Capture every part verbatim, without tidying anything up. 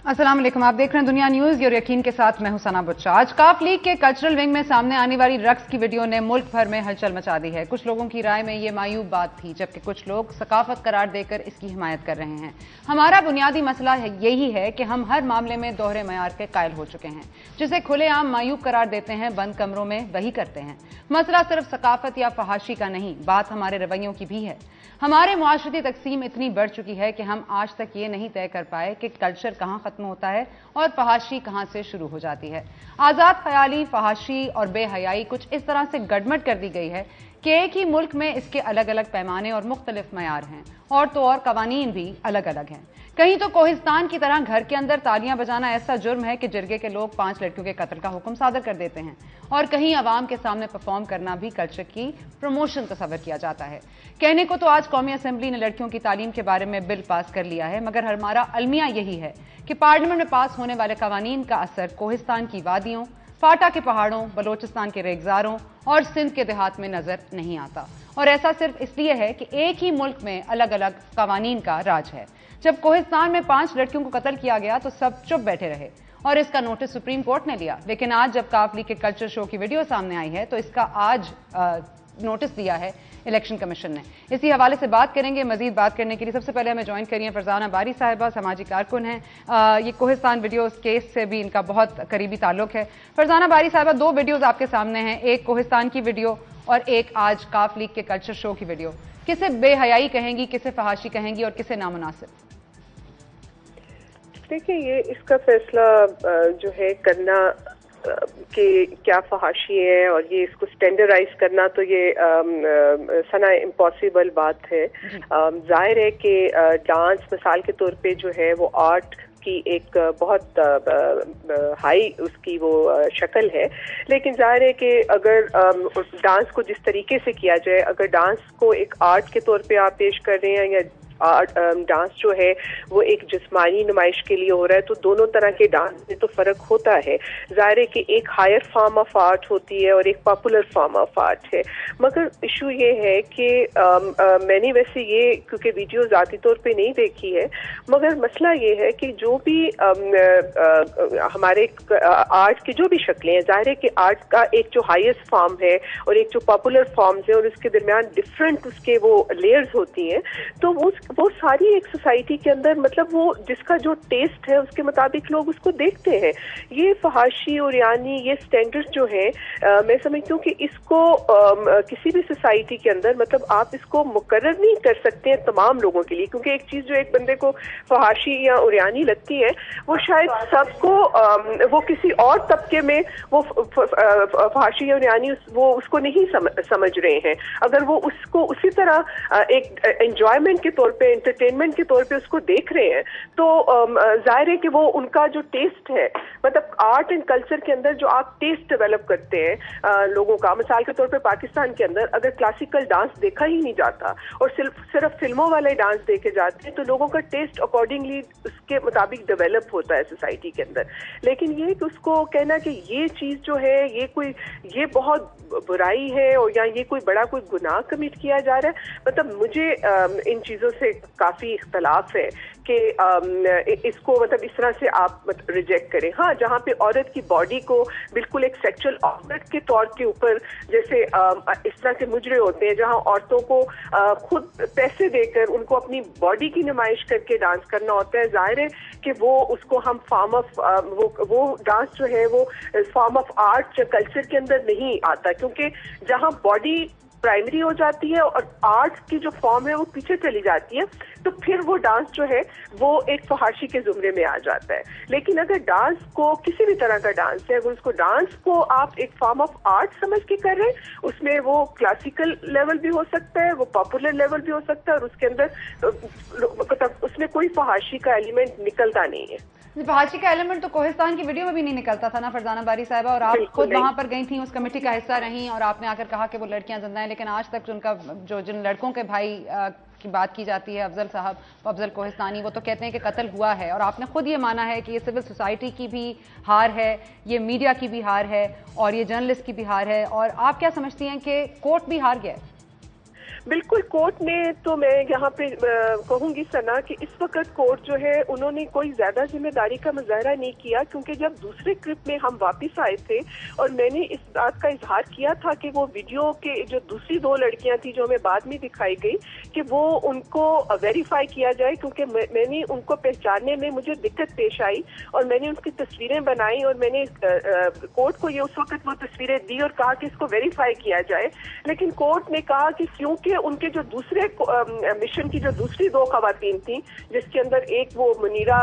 अस्सलाम वालेकुम, आप देख रहे हैं दुनिया न्यूज और यकीन के साथ मैं हूं सना बुच्चा। आज काफ लीग के कल्चरल विंग में सामने आने वाली रक्स की वीडियो ने मुल्क भर में हलचल मचा दी है। कुछ लोगों की राय में ये मायूब बात थी, जबकि कुछ लोग सकाफत करार देकर इसकी हिमायत कर रहे हैं। हमारा बुनियादी मसला यही है कि हम हर मामले में दोहरे मयार के कायल हो चुके हैं। जिसे खुलेआम मायूब करार देते हैं, बंद कमरों में वही करते हैं। मसला सिर्फ सकाफत या फहाशी का नहीं, बात हमारे रवैयों की भी है। हमारे मुआशरती तकसीम इतनी बढ़ चुकी है कि हम आज तक ये नहीं तय कर पाए कि कल्चर कहां खत्म होता है और फहाशी कहां से शुरू हो जाती है। आजाद ख्याली, फहाशी और बेहयाई कुछ इस तरह से गडमट कर दी गई है कि एक ही मुल्क में इसके अलग अलग पैमाने और मुख्तलिफ मयार हैं, और तो और कवानीन भी अलग अलग हैं। कहीं तो कोहिस्तान की तरह घर के अंदर तालियां बजाना ऐसा जुर्म है कि जिरगे के लोग पांच लड़कियों के कत्ल का हुक्म सादर कर देते हैं, और कहीं अवाम के सामने परफॉर्म करना भी कल्चर की प्रमोशन तस्वर किया जाता है। कहने को तो आज कौमी असम्बली ने लड़कियों की तालीम के बारे में बिल पास कर लिया है, मगर हमारा अलमिया यही है कि पार्लियामेंट में पास होने वाले कवानीन का असर कोहिस्तान की वादियों, फाटा के पहाड़ों, बलोचिस्तान के रेगजारों और सिंध के देहात में नजर नहीं आता। और ऐसा सिर्फ इसलिए है कि एक ही मुल्क में अलग अलग कवानीन का राज है। जब कोहिस्तान में पांच लड़कियों को कत्ल किया गया तो सब चुप बैठे रहे और इसका नोटिस सुप्रीम कोर्ट ने लिया, लेकिन आज जब काफ लीग के कल्चर शो की वीडियो सामने आई है तो इसका आज आ, नोटिस दिया है इलेक्शन कमीशन ने। इसी हवाले से बात करेंगे। मजीद बात करने के लिए सबसे पहले हमें ज्वाइन करिए फरजाना बारी साहिबा, समाजी कारकुन हैं। ये कोहिस्तान वीडियोस केस से भी इनका बहुत करीबी ताल्लुक है। फरजाना बारी साहिबा, दो वीडियोस आपके सामने हैं, एक कोहिस्तान की वीडियो और एक आज काफ लीग के कल्चर शो की वीडियो। किसे बेहयाई कहेंगी, किसे फहाशी कहेंगी और किसे नामुनासिब? देखिए, ये इसका फैसला जो है करना कि क्या फहाशी है और ये इसको स्टैंडर्डाइज करना, तो ये सना इम्पॉसिबल बात है। जाहिर है कि डांस मिसाल के तौर पे जो है वो आर्ट की एक बहुत हाई उसकी वो शक्ल है, लेकिन जाहिर है कि अगर डांस को जिस तरीके से किया जाए, अगर डांस को एक आर्ट के तौर पे आप पेश कर रहे हैं या आर्ट डांस जो है वो एक जिस्मानी नुमाइश के लिए हो रहा है, तो दोनों तरह के डांस में तो फर्क होता है। जाहिर है कि एक हायर फॉर्म ऑफ आर्ट होती है और एक पॉपुलर फॉर्म ऑफ आर्ट है। मगर इशू ये है कि मैंने वैसे ये क्योंकि वीडियो ज़ाती तौर पे नहीं देखी है, मगर मसला ये है कि जो भी आम, आ, हमारे आर्ट की जो भी शक्लें हैं, जाहिर है कि आर्ट का एक जो हाईएस्ट फॉर्म है और एक जो पॉपुलर फॉर्म्स है और उसके दरमियान डिफरेंट उसके वो लेयर्स होती हैं, तो वो वो सारी एक सोसाइटी के अंदर मतलब वो जिसका जो टेस्ट है उसके मुताबिक लोग उसको देखते हैं। ये फहाशी और यानी ये स्टैंडर्ड जो है, आ, मैं समझती हूँ कि इसको आ, किसी भी सोसाइटी के अंदर मतलब आप इसको मुकर्रर नहीं कर सकते हैं तमाम लोगों के लिए, क्योंकि एक चीज जो एक बंदे को फहाशी या उरियानी लगती है वो शायद सबको वो किसी और तबके में वो फहाशी या उरियानी वो उसको नहीं समझ रहे हैं। अगर वो उसको उसी तरह एक एंजॉयमेंट के तौर पे, एंटरटेनमेंट के तौर पे उसको देख रहे हैं, तो जाहिर है कि वो उनका जो टेस्ट है, मतलब आर्ट एंड कल्चर के अंदर जो आप टेस्ट डेवलप करते हैं आ, लोगों का, मिसाल के तौर पे पाकिस्तान के अंदर अगर क्लासिकल डांस देखा ही नहीं जाता और सिर्फ सिर्फ फिल्मों वाले डांस देखे जाते हैं, तो लोगों का टेस्ट अकॉर्डिंगली उसके मुताबिक डेवलप होता है सोसाइटी के अंदर। लेकिन ये कि उसको कहना कि ये चीज जो है ये कोई ये बहुत बुराई है और या ये कोई बड़ा कोई गुनाह कमिट किया जा रहा है, मतलब मुझे आ, इन चीजों से काफी इख्तलाफ है कि इसको मतलब इस तरह से आप मतलब रिजेक्ट करें। हाँ, जहाँ पे औरत की बॉडी को बिल्कुल एक सेक्सुअल ऑब्जेक्ट के तौर के ऊपर जैसे इस तरह से मुजरे होते हैं, जहाँ औरतों को खुद पैसे देकर उनको अपनी बॉडी की नुमाइश करके डांस करना होता है, जाहिर है कि वो उसको हम फॉर्म ऑफ वो वो डांस जो है वो फॉर्म ऑफ आर्ट कल्चर के अंदर नहीं आता, क्योंकि जहाँ बॉडी प्राइमरी हो जाती है और आर्ट की जो फॉर्म है वो पीछे चली जाती है, तो फिर वो डांस जो है वो एक फहाशी के जुमरे में आ जाता है। लेकिन अगर डांस को किसी भी तरह का डांस है, अगर उसको डांस को आप एक फॉर्म ऑफ आर्ट समझ के कर रहे हैं, उसमें वो क्लासिकल लेवल भी हो सकता है, वो पॉपुलर लेवल भी हो सकता है, और उसके अंदर मतलब उसमें कोई फहाशी का एलिमेंट निकलता नहीं है। फहाशी का एलिमेंट तो कोहिस्तान की वीडियो में भी नहीं निकलता था ना फरजाना बारी साहिबा, और आप खुद वहां पर गई थी, उस कमेटी का हिस्सा रही, और आपने आकर कहा कि वो लड़कियां जिंदा हैं, लेकिन आज तक उनका जो जिन लड़कों के भाई आ, की बात की जाती है, अफजल साहब, अफजल कोहिस्तानी, वो तो कहते हैं कि कत्ल हुआ है, और आपने खुद ये माना है कि ये सिविल सोसाइटी की भी हार है, ये मीडिया की भी हार है और ये जर्नलिस्ट की भी हार है, और आप क्या समझती हैं कि कोर्ट भी हार गया है? बिल्कुल, कोर्ट ने तो मैं यहाँ पे कहूंगी सना कि इस वक्त कोर्ट जो है उन्होंने कोई ज्यादा जिम्मेदारी का मुजाहरा नहीं किया, क्योंकि जब दूसरे ट्रिप में हम वापस आए थे और मैंने इस बात का इजहार किया था कि वो वीडियो के जो दूसरी दो लड़कियां थी जो हमें बाद में दिखाई गई कि वो उनको वेरीफाई किया जाए, क्योंकि मैंने उनको पहचानने में मुझे दिक्कत पेश आई और मैंने उनकी तस्वीरें बनाई और मैंने कोर्ट को ये उस वक्त वो तस्वीरें दी और कहा कि इसको वेरीफाई किया जाए। लेकिन कोर्ट ने कहा कि क्योंकि उनके जो दूसरे मिशन की जो दूसरी दो खवातीन थी, जिसके अंदर एक वो मुनीरा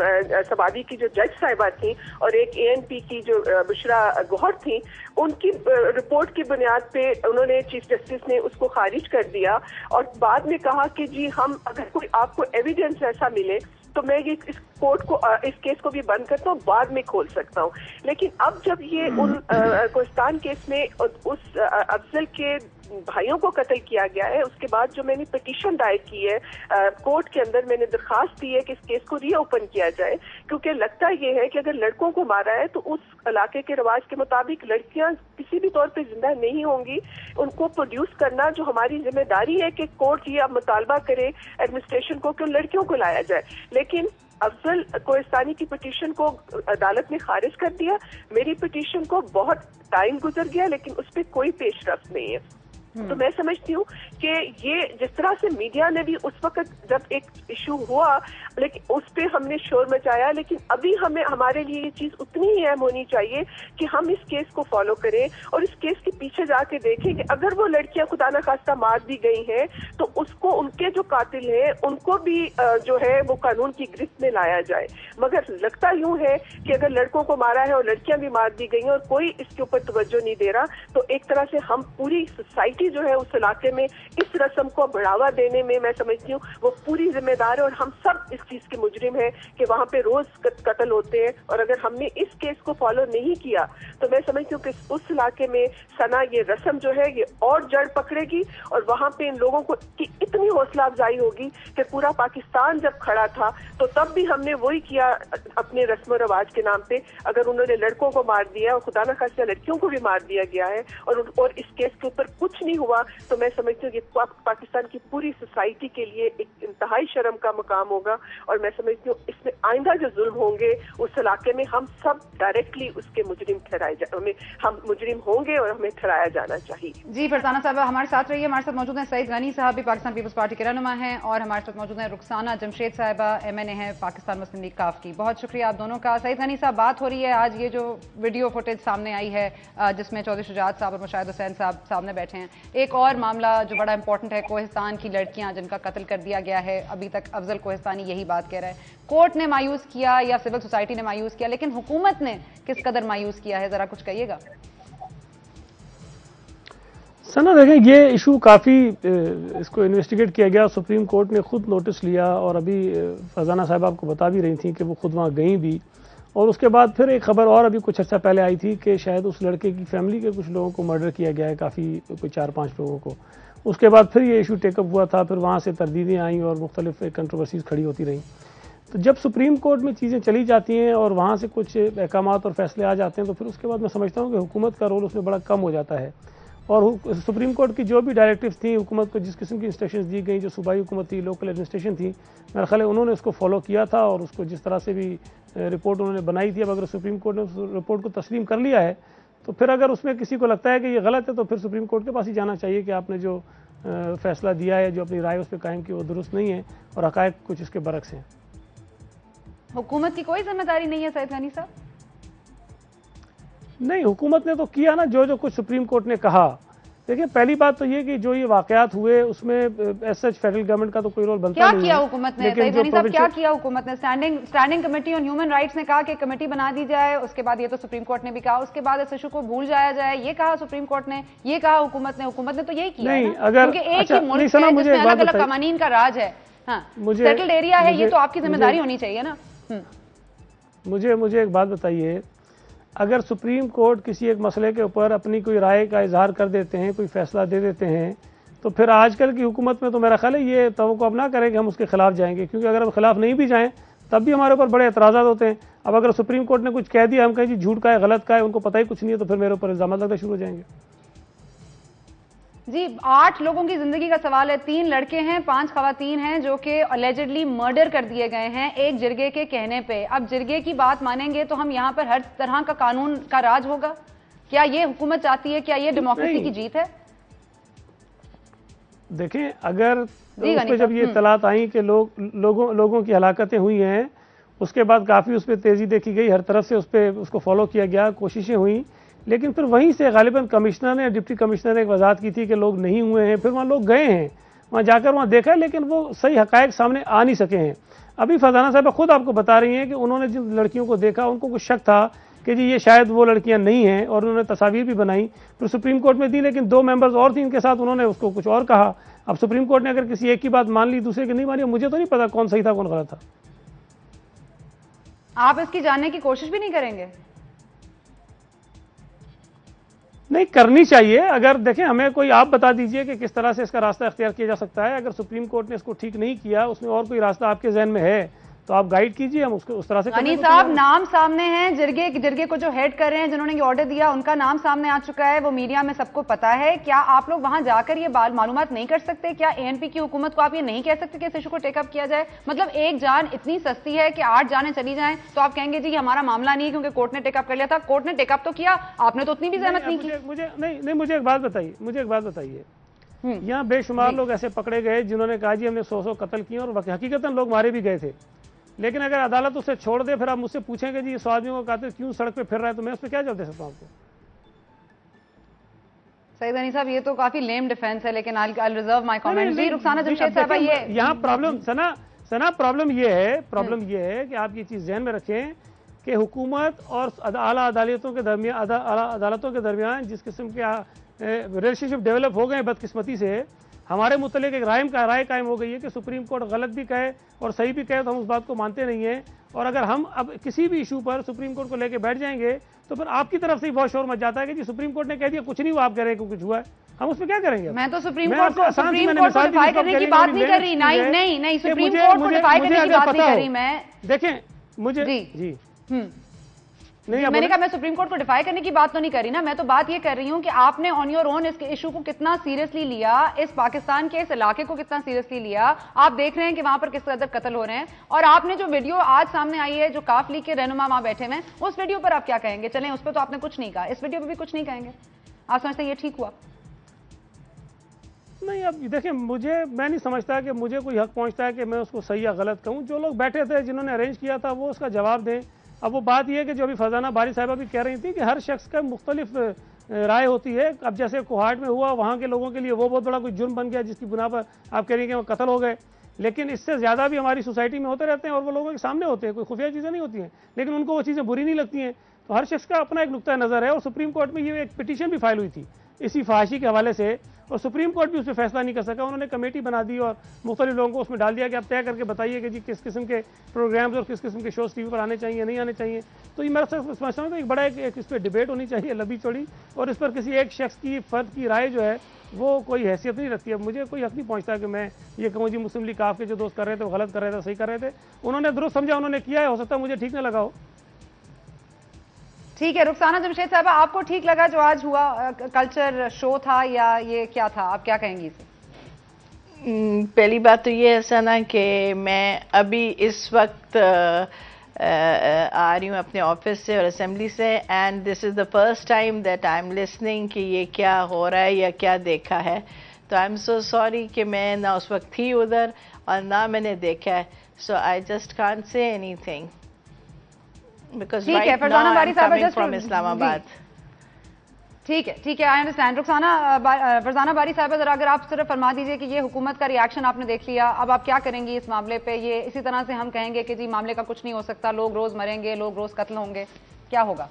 सबादी की जो जज साहिबा थी और एक एएनपी की जो बुशरा गौहर थी, उनकी रिपोर्ट की बुनियाद पे उन्होंने चीफ जस्टिस ने उसको खारिज कर दिया और बाद में कहा कि जी हम अगर कोई आपको एविडेंस ऐसा मिले तो मैं ये इस कोर्ट को इस केस को भी बंद करता हूँ, बाद में खोल सकता हूँ। लेकिन अब जब ये उन कोहिस्तान केस में उस अफजल के भाइयों को कत्ल किया गया है, उसके बाद जो मैंने पिटीशन दायर की है कोर्ट के अंदर, मैंने दरखास्त दी है कि इस केस को रीओपन किया जाए, क्योंकि लगता ये है कि अगर लड़कों को मारा है तो उस इलाके के रिवाज के मुताबिक लड़कियां किसी भी तौर पे जिंदा नहीं होंगी। उनको प्रोड्यूस करना जो हमारी जिम्मेदारी है कि कोर्ट ये अब मुतालबा करे एडमिनिस्ट्रेशन को कि उन लड़कियों को लाया जाए। लेकिन अफजल कोहिस्तानी की पिटीशन को अदालत ने खारिज कर दिया। मेरी पिटीशन को बहुत टाइम गुजर गया लेकिन उस पर कोई पेशरफ्त नहीं है। तो मैं समझती हूँ कि ये जिस तरह से मीडिया ने भी उस वक्त जब एक इशू हुआ लेकिन उस पे हमने शोर मचाया, लेकिन अभी हमें हमारे लिए ये चीज उतनी ही अहम होनी चाहिए कि हम इस केस को फॉलो करें और इस केस के पीछे जाके देखें कि अगर वो लड़कियां खुदा न खास्ता मार दी गई हैं तो उसको उनके जो कातिल हैं उनको भी जो है वो कानून की गिरफ्त में लाया जाए। मगर लगता यूं है कि अगर लड़कों को मारा है और लड़कियां भी मार दी गई हैं और कोई इसके ऊपर तवज्जो नहीं दे रहा, तो एक तरह से हम पूरी सोसाइटी जो है उस इलाके में इस रस्म को बढ़ावा देने में मैं समझती हूँ वो पूरी जिम्मेदार है और हम सब इस चीज के मुजरिम हैं कि वहां पे रोज कत्ल होते हैं। और अगर हमने इस केस को फॉलो नहीं किया तो मैं समझती हूँ कि उस इलाके में सना ये रस्म जो है ये और जड़ पकड़ेगी और वहां पे इन लोगों को की इतनी हौसला अफजाई होगी कि पूरा पाकिस्तान जब खड़ा था तो तब भी हमने वही किया अपने रस्म रवाज के नाम पे। अगर उन्होंने लड़कों को मार दिया और खुदा न खास्ता लड़कियों को भी मार दिया गया है और और इस केस के ऊपर कुछ नहीं हुआ, तो मैं समझती हूँ कि पाकिस्तान की पूरी सोसाइटी के लिए एक इंतहाई शर्म का मकाम होगा। और मैं समझती हूँ इसमें आइंदा जो जुल्म होंगे उस इलाके में हम सब डायरेक्टली उसके मुजरिम ठहराए जा हमें हम मुजरिम होंगे और हमें ठहराया जाना चाहिए। जी फरजाना साहब हमारे साथ रहिए। हमारे साथ मौजूद हैं सईद गनी साहब भी पाकिस्तान पीपल्स पार्टी के रहनुमा हैं और हमारे साथ मौजूद हैं रुखसाना जमशेद साहिबा एम एन ए है पाकिस्तान मुस्लिम लीग काफ की। बहुत शुक्रिया आप दोनों का। सईद गनी साहब, बात हो रही है आज ये जो वीडियो फुटेज सामने आई है जिसमें चौधरी शुजात साहब और मुशाहिद हुसैन साहब सामने बैठे हैं, एक और मामला जो बड़ा इंपॉर्टेंट है, कोहिस्तान की लड़कियां जिनका कत्ल कर दिया गया है। अभी तक अफजल कोहिस्तानी यही बात कह रहा है, कोर्ट ने मायूस किया या सिविल सोसाइटी ने मायूस किया, लेकिन हुकूमत ने किस कदर मायूस किया है, जरा कुछ कहिएगा। सना देखें, ये इशू काफ़ी इसको इन्वेस्टिगेट किया गया, सुप्रीम कोर्ट ने खुद नोटिस लिया और अभी फरजाना साहब आपको बता भी रही थी कि वो खुद वहाँ गई भी। और उसके बाद फिर एक खबर और अभी कुछ अर्सा पहले आई थी कि शायद उस लड़के की फैमिली के कुछ लोगों को मर्डर किया गया है, काफ़ी कोई चार पाँच लोगों को। उसके बाद फिर ये इशू टेकअप हुआ था, फिर वहाँ से तरदीदें आई और मुख्तलिफ कंट्रोवर्सीज खड़ी होती रहीं। तो जब सुप्रीम कोर्ट में चीज़ें चली जाती हैं और वहाँ से कुछ अहकामात और फैसले आ जाते हैं तो फिर उसके बाद मैं समझता हूँ कि हुकूमत का रोल उसमें बड़ा कम हो जाता है। और सुप्रीम कोर्ट की जो भी डायरेक्टिव्स थी, हुकूमत को जिस किस्म की इंस्ट्रक्शंस दी गई, जो सूबाई हुकूमत थी, लोकल एडमिनिस्ट्रेशन थी, मेरा ख्याल है उन्होंने उसको फॉलो किया था और उसको जिस तरह से भी रिपोर्ट उन्होंने बनाई थी, अब अगर सुप्रीम कोर्ट ने उस रिपोर्ट को तस्लीम कर लिया है तो फिर अगर उसमें किसी को लगता है कि ये गलत है तो फिर सुप्रीम कोर्ट के पास ही जाना चाहिए कि आपने जो फैसला दिया है, जो अपनी राय उस पर कायम की, वो दुरुस्त नहीं है और हक़ाइक़ कुछ इसके बरक्स हैं। हुकूमत की कोई जिम्मेदारी नहीं है सईद गनी साहब? नहीं, हुकूमत ने तो किया ना जो जो कुछ सुप्रीम कोर्ट ने कहा। देखिए, पहली बात तो ये कि जो ये वाकयात हुए उसमें एज सच फेडरल गवर्नमेंट का तो कोई रोल बनता क्या नहीं किया है। हुकूमत ने? सईद गनी साहब, क्या किया हुकूमत ने? Standing standing committee on human rights ने कहा कि कमेटी बना दी जाए, उसके बाद ये तो सुप्रीम कोर्ट ने भी कहा, उसके बाद इस इशू को भूल जाया जाए, ये कहा सुप्रीम कोर्ट ने, ये कहा हुकूमत ने। हुकूमत ने तो यही किया नहीं, है ना? अगर क्योंकि एक अच्छा, ही मुल्क सना, है मुझे जिसमें एक बात अलग अलग बताइए। कवानीन का राज है, हाँ, मुझे सेटल्ड एरिया है, ये मुझे- तो आपकी जिम्मेदारी मुझे- होनी चाहिए ना। मुझे मुझे एक बात बताइए, अगर सुप्रीम कोर्ट किसी एक मसले के ऊपर अपनी कोई राय का इजहार कर देते हैं, कोई फैसला दे देते हैं, तो फिर आजकल की हुकूमत में तो मेरा ख्याल है ये तवक्को अब ना करें कि हम उसके खिलाफ जाएंगे, क्योंकि अगर हम खिलाफ नहीं भी जाएं तब भी हमारे ऊपर बड़े एतराज़ात होते हैं। अब अगर सुप्रीम कोर्ट ने कुछ कह दिया, हम कहें जी झूठ का है, गलत का है, उनको पता ही कुछ नहीं है, तो फिर मेरे ऊपर इल्ज़ाम लगना शुरू हो जाएंगे। जी, आठ लोगों की जिंदगी का सवाल है। तीन लड़के हैं, पांच खवातीन हैं जो कि अलेजिडली मर्डर कर दिए गए हैं एक जिरगे के कहने पे। अब जिरगे की बात मानेंगे तो हम यहाँ पर हर तरह का कानून का राज होगा। क्या ये हुकूमत चाहती है? क्या ये डेमोक्रेसी की जीत है? देखें, अगर उस पे जब ये इत्तलात आई कि लोग लोगों लोगों की हलाकतें हुई हैं, उसके बाद काफ़ी उस पर तेज़ी देखी गई, हर तरफ से उस पर उसको फॉलो किया गया, कोशिशें हुई, लेकिन फिर वहीं से गालिबन कमिश्नर ने, डिप्टी कमिश्नर ने एक वजाहत की थी कि लोग नहीं हुए हैं। फिर वहाँ लोग गए हैं, वहाँ जाकर वहाँ देखा, लेकिन वो सही हकायक सामने आ नहीं सके हैं। अभी फरजाना साहब खुद आपको बता रही हैं कि उन्होंने जिन लड़कियों को देखा उनको कुछ शक था कि जी ये शायद वो लड़कियां नहीं हैं, और उन्होंने तस्वीर भी बनाई, फिर सुप्रीम कोर्ट में दी, लेकिन दो मेंबर्स और थी, इनके साथ उन्होंने उसको कुछ और कहा। अब सुप्रीम कोर्ट ने अगर किसी एक की बात मान ली, दूसरे की नहीं मानी, मुझे तो नहीं पता कौन सही था कौन गलत था। आप इसकी जानने की कोशिश भी नहीं करेंगे? नहीं करनी चाहिए। अगर देखें, हमें कोई आप बता दीजिए कि किस तरह से इसका रास्ता अख्तियार किया जा सकता है। अगर सुप्रीम कोर्ट ने इसको ठीक नहीं किया, उसमें और कोई रास्ता आपके जहन में है तो आप गाइड कीजिए, हम उसको उस तरह से। गनी साहब, नाम सामने है, जिरगे जिरगे को जो हेड कर रहे हैं, जिन्होंने ये ऑर्डर दिया, उनका नाम सामने आ चुका है, वो मीडिया में सबको पता है। क्या आप लोग वहां जाकर ये मालूमात नहीं कर सकते? क्या एएनपी की हुकूमत को आप ये नहीं कह सकते कि इस इशू को टेकअप किया जाए? मतलब एक जान इतनी सस्ती है कि आठ जानें चली जाएं तो आप कहेंगे जी हमारा मामला नहीं है क्योंकि कोर्ट ने टेकअप कर लिया था। कोर्ट ने टेकअप तो किया, आपने तो उतनी भी जहमत नहीं की। मुझे नहीं नहीं मुझे एक बात बताइए, मुझे एक बात बताइए, यहाँ बेशुमार लोग ऐसे पकड़े गए जिन्होंने कहा जी हमने सौ सौ कत्ल किए, और हकीकतन लोग मारे भी गए थे। लेकिन अगर अदालत उसे छोड़ दे, फिर आप मुझसे पूछेंगे जी सौ आदमियों को कातिल क्यों सड़क पे फिर रहा है, तो मैं उस पर क्या जवाब दे सकता हूँ आपको? सईद गनी साहब, ये तो काफी लेम डिफेंस है, लेकिन I will reserve my comment. जी, रुखसाना जमशेद साहब, ये यहाँ प्रॉब्लम सना सना प्रॉब्लम ये है प्रॉब्लम ये है कि आप ये चीज ध्यान में रखें कि हुकूमत और आला अदालतों के दरमियान आला अदालतों के दरमियान जिस किस्म के रिलेशनशिप डेवलप हो गए बदकिस्मती से, हमारे मुतल्लिक एक राय का राय कायम हो गई है कि सुप्रीम कोर्ट गलत भी कहे और सही भी कहे तो हम उस बात को मानते नहीं हैं। और अगर हम अब किसी भी इशू पर सुप्रीम कोर्ट को लेकर बैठ जाएंगे तो फिर आपकी तरफ से ही बहुत शोर मच जाता है कि जी सुप्रीम कोर्ट ने कह दिया कुछ नहीं हुआ, आप कह रहे हैं कुछ हुआ है, हम उस पर क्या करेंगे? मैं तो सुप्रीम कोर्ट को सुप्रीम कोर्ट को डिफाई करने की बात नहीं कर रही। नहीं नहीं नहीं सुप्रीम कोर्ट को डिफाई करने की बात नहीं कर रही मैं। देखें मुझे जी जी नहीं, मैंने कहा मैं सुप्रीम कोर्ट को डिफाई करने की बात तो नहीं कर रही ना, मैं तो बात ये कर रही हूं कि आपने ऑन योर ओन इस इशू को कितना सीरियसली लिया, इस पाकिस्तान के इस इलाके को कितना सीरियसली लिया। आप देख रहे हैं कि वहां पर किस कदर कत्ल हो रहे हैं, और आपने जो वीडियो आज सामने आई है, जो काफ लीग के रहनुमा वहां बैठे हुए हैं, उस वीडियो पर आप क्या कहेंगे? चलें, उस पर तो आपने कुछ नहीं कहा, इस वीडियो पर भी कुछ नहीं कहेंगे? आप समझते हैं ये ठीक हुआ? नहीं, अब देखिए, मुझे मैं नहीं समझता कि मुझे कोई हक पहुंचता है कि मैं उसको सही या गलत कहूं। जो लोग बैठे थे, जिन्होंने अरेंज किया था, वो उसका जवाब दें। अब वो बात यह है कि जो अभी फरजाना बारी साहिबा भी कह रही थी कि हर शख्स का मुख्तलिफ राय होती है। अब जैसे कोहाट में हुआ, वहाँ के लोगों के लिए वो बहुत बड़ा कोई जुर्म बन गया जिसकी बुना पर आप कह रही हैं कि वो कत्ल हो गए, लेकिन इससे ज़्यादा भी हमारी सोसाइटी में होते रहते हैं और वो लोगों के सामने होते हैं, कोई खुफिया चीज़ें नहीं होती हैं, लेकिन उनको वो चीज़ें बुरी नहीं लगती हैं। तो हर शख्स का अपना एक नुक्ता नज़र है, और सुप्रीम कोर्ट में ये एक पिटीशन भी फाइल हुई थी इसी फहाशी के हवाले से, और सुप्रीम कोर्ट भी उस पर फैसला नहीं कर सका। उन्होंने कमेटी बना दी और मुख्तलिफ लोगों को उसमें डाल दिया कि आप तय करके बताइए कि जी किस किस्म के प्रोग्राम्स और किस किस्म के शोज टीवी पर आने चाहिए नहीं आने चाहिए। तो ये मेरा समझता हूँ कि एक बड़ा एक, एक इस पर डिबेट होनी चाहिए लंबी चौड़ी, और इस पर किसी एक शख्स की फर्द की राय जो है वो कोई हैसियत नहीं रखती है। मुझे कोई हक नहीं पहुँचता कि मैं ये कहूँ जी मुस्लिम लीग काफ के जो दोस्त कर रहे थे वो गलत कर रहे थे, सही कर रहे थे, उन्होंने दुरुस्त समझा, उन्होंने किया है, हो सकता है मुझे ठीक ना लगा हो। ठीक है, रुखसाना जमशेद साहब, आपको ठीक लगा जो आज हुआ कल्चर शो था, या ये क्या था, आप क्या कहेंगी इसे? पहली बात तो ये है सना कि मैं अभी इस वक्त आ रही हूँ अपने ऑफिस से और असेंबली से, and this is the first time that I am listening कि ये क्या हो रहा है या क्या देखा है। तो आई एम सो सॉरी कि मैं ना उस वक्त थी उधर और ना मैंने देखा है, so I just can't say anything because ठीक right है, फरजाना बारी साहब coming from इस्लामाबाद। ठीक है ठीक है, आई अंडरस्टैंड। रुखसाना फरजाना बारी साहब, जरा अगर आप सिर्फ फरमा दीजिए कि ये हुकूमत का रिएक्शन आपने देख लिया, अब आप क्या करेंगी इस मामले पे? ये इसी तरह से हम कहेंगे कि जी मामले का कुछ नहीं हो सकता, लोग रोज मरेंगे, लोग रोज कत्ल होंगे, क्या होगा?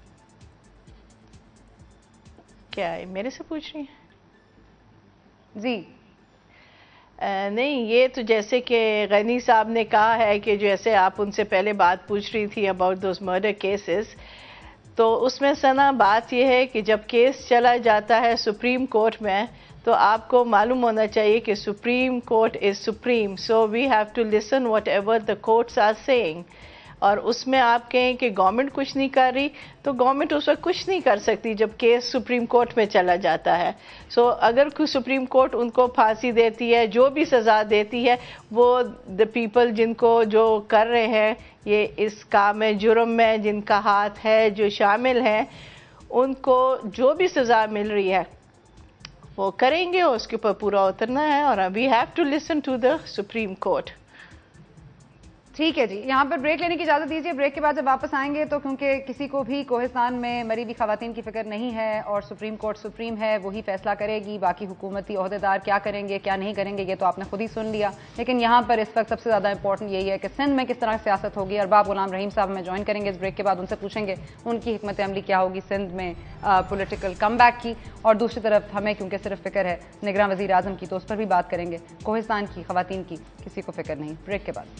क्या है, मेरे से पूछ रही है? जी Uh, नहीं, ये तो जैसे कि गनी साहब ने कहा है कि जैसे आप उनसे पहले बात पूछ रही थी अबाउट दोज मर्डर केसेस, तो उसमें सना बात यह है कि जब केस चला जाता है सुप्रीम कोर्ट में तो आपको मालूम होना चाहिए कि supreme court is supreme, so we have to listen whatever the courts are saying. और उसमें आप कहें कि गवर्नमेंट कुछ नहीं कर रही, तो गवर्नमेंट उस वक्त कुछ नहीं कर सकती जब केस सुप्रीम कोर्ट में चला जाता है। सो so, अगर कोई सुप्रीम कोर्ट उनको फांसी देती है, जो भी सज़ा देती है, वो द पीपल जिनको जो कर रहे हैं ये इस काम में, जुर्म में जिनका हाथ है, जो शामिल हैं, उनको जो भी सज़ा मिल रही है वो करेंगे, उसके ऊपर पूरा उतरना है। और we have to listen to the supreme court. ठीक है जी, यहाँ पर ब्रेक लेने की इजाजत दीजिए। ब्रेक के बाद जब वापस आएंगे तो क्योंकि किसी को भी कोहिस्तान में मरी हुई खवातीन की फिक्र नहीं है और सुप्रीम कोर्ट सुप्रीम है, वही फैसला करेगी। बाकी हुकूमती ओहदेदार क्या करेंगे क्या नहीं करेंगे ये तो आपने खुद ही सुन लिया। लेकिन यहाँ पर इस वक्त सबसे ज्यादा इंपॉर्टेंट यही है कि सिंध में किस तरह सियासत होगी। अरबाब गुलाम रहीम साहब हमें ज्वाइन करेंगे इस ब्रेक के बाद, उनसे पूछेंगे उनकी हिकमत अमली क्या होगी सिंध में पोलिटिकल कम बैक की। और दूसरी तरफ हमें क्योंकि सिर्फ फिक्र है निगरान वजीर आजम की, तो उस पर भी बात करेंगे। कोहिस्तान की खवातीन की किसी को फिक्र नहीं। ब्रेक के बाद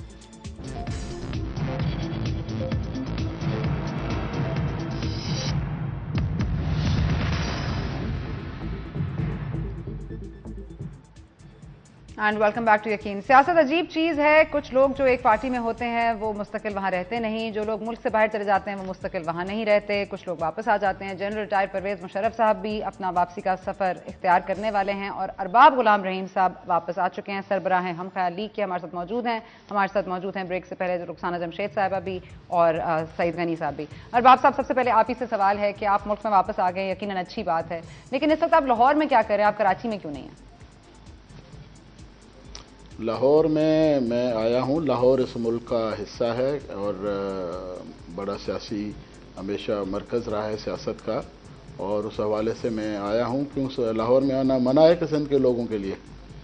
एंड वेलकम बैक टू यकीन। सियासत अजीब चीज़ है। कुछ लोग जो एक पार्टी में होते हैं वो मुस्तकिल वहाँ रहते नहीं, जो लोग मुल्क से बाहर चले जाते हैं वो मुस्तकिल वहाँ नहीं रहते, कुछ लोग वापस आ जाते हैं। जनरल रिटायर्ड परवेज मुशर्रफ साहब भी अपना वापसी का सफ़र इख्तियार करने वाले हैं और अरबाब गुलाम रहीम साहब वापस आ चुके हैं। सरबराह हैं हम ख्याल लीग के हमारे साथ मौजूद हैं। हमारे साथ मौजूद हैं ब्रेक से पहले रुखसाना जमशेद साहिबा भी और सईद गनी साहब भी। अरबाब साहब, सबसे पहले आप ही से सवाल है कि आप मुल्क में वापस आ गए, यकीनन अच्छी बात है, लेकिन इस वक्त आप लाहौर में क्या कर रहे हैं? आप कराची में क्यों नहीं हैं? लाहौर में मैं आया हूँ। लाहौर इस मुल्क का हिस्सा है और बड़ा सियासी हमेशा मरकज़ रहा है सियासत का, और उस हवाले से मैं आया हूँ। क्यों लाहौर में आना मना है कि सिंध के लोगों के लिए?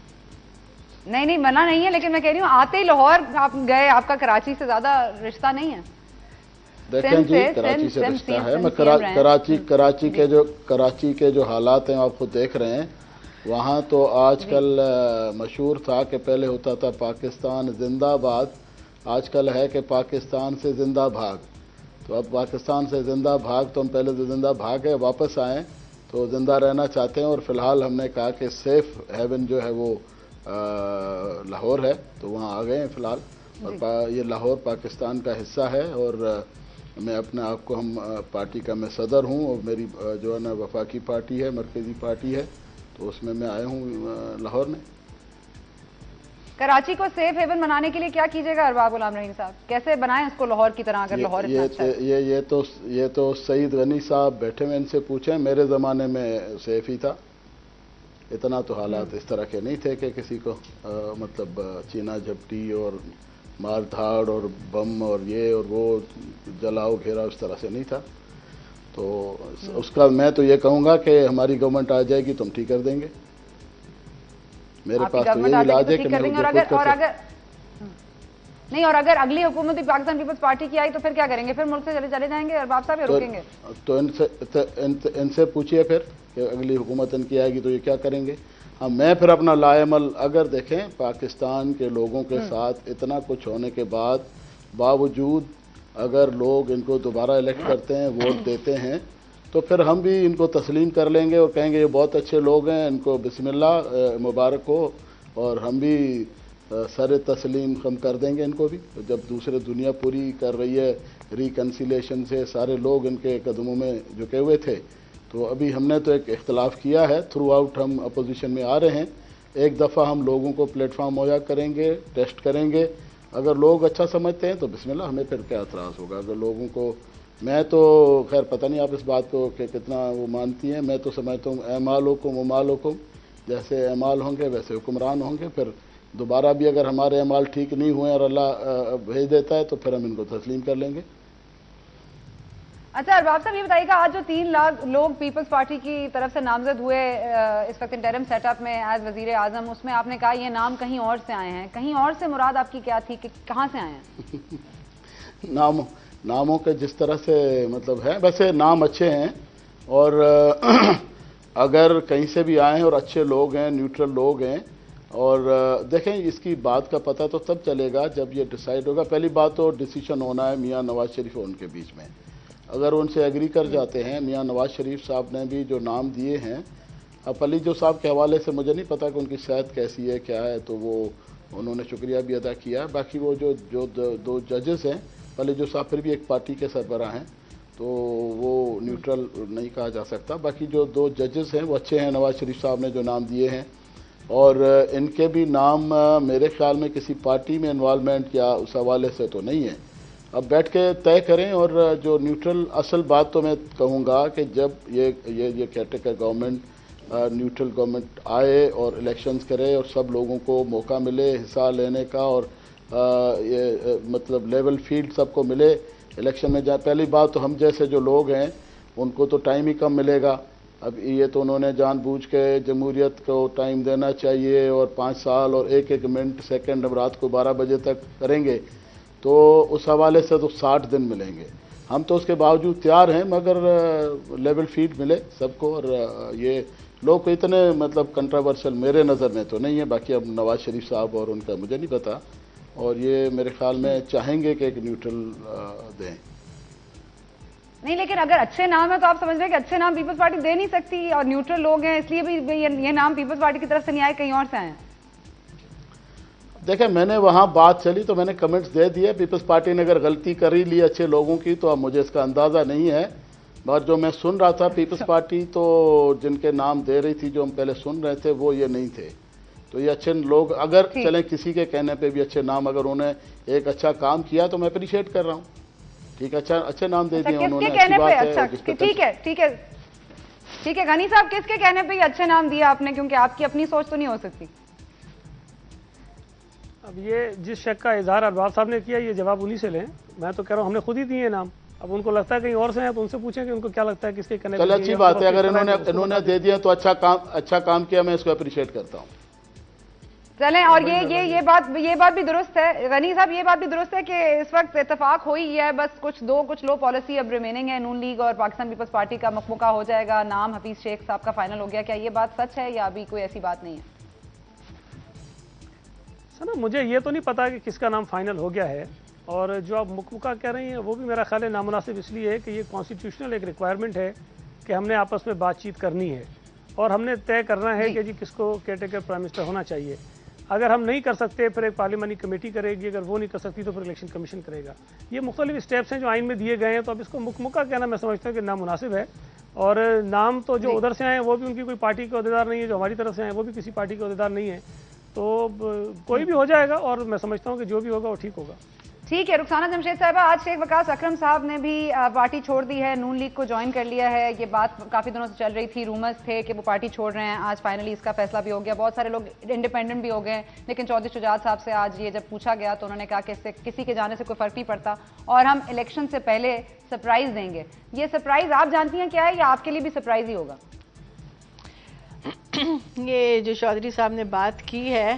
नहीं नहीं मना नहीं है, लेकिन मैं कह रही हूँ आते ही लाहौर आप गए, आपका कराची से ज्यादा रिश्ता नहीं है? देखें जी, कराची से रिश्ता है। मैं करा, कराची कराची के जो कराची के जो हालात हैं आप खुद देख रहे हैं। वहाँ तो आजकल मशहूर था कि पहले होता था पाकिस्तान जिंदाबाद, आजकल है कि पाकिस्तान से जिंदा भाग। तो अब पाकिस्तान से जिंदा भाग, तो हम पहले तो जिंदा भाग है, वापस आए तो जिंदा रहना चाहते हैं। और फिलहाल हमने कहा कि सेफ हेवन जो है वो लाहौर है, तो वहाँ आ गए हैं फिलहाल। और ये लाहौर पाकिस्तान का हिस्सा है और मैं अपने आप को हम पार्टी का मैं सदर हूँ और मेरी जो है ना वफाकी पार्टी है, मरकजी पार्टी है, तो उसमें मैं आया हूँ लाहौर में। कराची को सेफ हेवन बनाने के लिए क्या कीजिएगा अरबाब गुलाम रहीम साहब? कैसे बनाएं उसको लाहौर की तरह? अगर लाहौर ये अच्छा है। ये ये तो ये तो सईद गनी साहब बैठे हुए, इनसे पूछें। मेरे ज़माने में सेफ ही था, इतना तो हालात इस तरह के नहीं थे कि किसी को आ, मतलब चीना झपटी और मार धाड़ और बम और ये और वो जलाओ घेरा उस तरह से नहीं था। तो उसका मैं तो ये कहूँगा कि हमारी गवर्नमेंट आ जाएगी तो हम ठीक कर देंगे। मेरे पास तो ये इलाज है कि मैं और अगर और अगर नहीं और अगर अगली हुकूमत पाकिस्तान पीपल्स पार्टी की आई तो फिर क्या करेंगे? फिर मुल्क से चले चले जाएंगे अरबाब साहब या रुकेंगे? तो इनसे इनसे, इनसे पूछिए फिर कि अगली हुकूमत इनकी आएगी तो ये क्या करेंगे। हाँ, मैं फिर अपना लाएमल अगर देखें, पाकिस्तान के लोगों के साथ इतना कुछ होने के बाद बावजूद अगर लोग इनको दोबारा इलेक्ट करते हैं, वोट देते हैं, तो फिर हम भी इनको तस्लीम कर लेंगे और कहेंगे ये बहुत अच्छे लोग हैं, इनको बिस्मिल्लाह मुबारक हो, और हम भी सर तस्लीम हम कर देंगे इनको भी। तो जब दूसरे दुनिया पूरी कर रही है रिकन्सिलेशन से, सारे लोग इनके कदमों में झुके हुए थे, तो अभी हमने तो एक इख्तलाफ किया है, थ्रू आउट हम अपोजिशन में आ रहे हैं। एक दफ़ा हम लोगों को प्लेटफॉर्म मुहैया करेंगे, टेस्ट करेंगे, अगर लोग अच्छा समझते हैं तो बिस्मिल्लाह, हमें फिर क्या एतराज़ होगा। अगर लोगों को, मैं तो खैर पता नहीं आप इस बात को कि कितना वो मानती हैं, मैं तो समझता हूँ एमाल हुकुम उमाल हुकुम, जैसे एमाल होंगे वैसे हुक्मरान होंगे। फिर दोबारा भी अगर हमारे एमाल ठीक नहीं हुए और अल्लाह भेज देता है तो फिर हम इनको तस्लीम कर लेंगे। अच्छा अरबाब साहब, ये बताइएगा, आज जो तीन लाख लोग पीपल्स पार्टी की तरफ से नामजद हुए इस वक्त इंटरिम सेटअप में एज वजीर आजम, उसमें आपने कहा ये नाम कहीं और से आए हैं, कहीं और से मुराद आपकी क्या थी कि कहाँ से आए हैं? नाम नामों के जिस तरह से मतलब है, वैसे नाम अच्छे हैं और अगर कहीं से भी आए हैं और अच्छे लोग हैं, न्यूट्रल लोग हैं, और देखें इसकी बात का पता तो तब चलेगा जब ये डिसाइड होगा। पहली बात तो डिसीजन होना है मियाँ नवाज शरीफ और उनके बीच में। अगर उनसे एग्री कर जाते हैं, मियाँ नवाज शरीफ साहब ने भी जो नाम दिए हैं, अब अली जो साहब के हवाले से मुझे नहीं पता कि उनकी सेहत कैसी है क्या है, तो वो उन्होंने शुक्रिया भी अदा किया है। बाकी वो जो जो दो जजेस हैं पहले जो साहब फिर भी एक पार्टी के सरबराह हैं, तो वो न्यूट्रल नहीं कहा जा सकता। बाकी जो दो जजेस हैं वो अच्छे हैं, नवाज शरीफ साहब ने जो नाम दिए हैं, और इनके भी नाम मेरे ख्याल में किसी पार्टी में इन्वॉल्वमेंट या उस हवाले से तो नहीं है। अब बैठ के तय करें। और जो न्यूट्रल, असल बात तो मैं कहूँगा कि जब ये ये ये केयरटेकर गवर्नमेंट, न्यूट्रल गवर्नमेंट आए और इलेक्शंस करे और सब लोगों को मौका मिले हिस्सा लेने का, और आ, ये मतलब लेवल फील्ड सबको मिले इलेक्शन में जाए। पहली बात तो हम जैसे जो लोग हैं उनको तो टाइम ही कम मिलेगा। अब ये तो उन्होंने जानबूझ के जमहूरियत को टाइम देना चाहिए, और पाँच साल और एक एक मिनट सेकंड अब रात को बारह बजे तक करेंगे, तो उस हवाले से तो साठ दिन मिलेंगे। हम तो उसके बावजूद तैयार हैं, मगर लेवल फील्ड मिले सबको। और ये लोग इतने मतलब कंट्रोवर्शियल मेरे नज़र में तो नहीं है। बाकी अब नवाज शरीफ साहब और उनका मुझे नहीं पता, और ये मेरे ख्याल में चाहेंगे कि एक न्यूट्रल दें। नहीं, लेकिन अगर अच्छे नाम है तो आप समझ रहे हैं कि अच्छे नाम पीपल्स पार्टी दे नहीं सकती, और न्यूट्रल लोग हैं इसलिए भी ये, ये नाम पीपल्स पार्टी की तरफ से नहीं आए, कहीं और से आए। देखें, मैंने वहां बात चली तो मैंने कमेंट्स दे दिए। पीपल्स पार्टी ने अगर गलती कर ही ली अच्छे लोगों की तो अब मुझे इसका अंदाजा नहीं है, मगर जो मैं सुन रहा था पीपल्स पार्टी तो जिनके नाम दे रही थी, जो हम पहले सुन रहे थे, वो ये नहीं थे। तो ये अच्छे लोग अगर चलें, किसी के कहने पे भी अच्छे नाम, अगर उन्होंने एक अच्छा काम किया तो मैं अप्रिशिएट कर रहा हूँ। ठीक है, अच्छा अच्छे नाम दे दिए उन्होंने, कहने पे अच्छा, ठीक है ठीक है ठीक है। गनी साहब, किसके कहने पे अच्छे नाम दिया आपने, क्योंकि आपकी अपनी सोच तो नहीं हो सकती। अब ये जिस शक का इजहार अरबाब साहब ने किया, ये जवाब उन्हीं से लें। मैं तो कह रहा हूँ हमने खुद ही दिए नाम। अब उनको लगता है कहीं और से हैं तो उनसे पूछें कि उनको क्या लगता है किसके कहने पे। चलो, अच्छी बात है, अगर इन्होंने इन्होंने दे दिया तो अच्छा काम अच्छा काम किया, मैं इसको अप्रिशिएट करता हूँ। चलें, और ये ये ये बात ये बात भी दुरुस्त है गनी साहब, ये बात भी दुरुस्त है कि इस वक्त इत्तेफाक हो ही है, बस कुछ दो कुछ लो पॉलिसी अब रिमेनिंग है। नून लीग और पाकिस्तान पीपल्स पार्टी का मकमुका हो जाएगा, नाम हफीज शेख साहब का फाइनल हो गया। क्या ये बात सच है या अभी कोई ऐसी बात नहीं है? सर, मुझे ये तो नहीं पता कि किसका नाम फाइनल हो गया है, और जो आप मुकमुका कह रही हैं वो भी मेरा ख्याल है नामुनासिब इसलिए है कि ये कॉन्स्टिट्यूशनल एक रिक्वायरमेंट है कि हमने आपस में बातचीत करनी है और हमने तय करना है कि जी किसको केयरटेकर प्राइम मिनिस्टर होना चाहिए। अगर हम नहीं कर सकते फिर एक पार्लियामानी कमेटी करेगी, अगर वो नहीं कर सकती तो फिर इलेक्शन कमीशन करेगा। ये मुख्तलिफ स्टेप्स हैं जो आइन में दिए गए हैं, तो अब इसको मुकमुका कहना मैं समझता हूँ कि नामुनासिब है। और नाम तो जो उधर से आए वो भी उनकी कोई पार्टी के अहदेदार नहीं है, जो हमारी तरफ से आए वो भी किसी पार्टी के अहदेदार नहीं है। तो कोई भी हो जाएगा, और मैं समझता हूँ कि जो भी होगा वो ठीक होगा। ठीक है। रुखसाना जमशेद साहबा, आज शेख वकास अकरम साहब ने भी पार्टी छोड़ दी है, नून लीग को ज्वाइन कर लिया है। ये बात काफी दिनों से चल रही थी, रूमर्स थे कि वो पार्टी छोड़ रहे हैं। आज फाइनली इसका फैसला भी हो गया। बहुत सारे लोग इंडिपेंडेंट भी हो गए, लेकिन चौधरी शुजात साहब से आज ये जब पूछा गया तो उन्होंने कहा कि इससे किसी के जाने से कोई फर्क नहीं पड़ता, और हम इलेक्शन से पहले सरप्राइज देंगे। ये सरप्राइज आप जानती हैं क्या है, या आपके लिए भी सरप्राइज ही होगा? ये जो चौधरी साहब ने बात की है,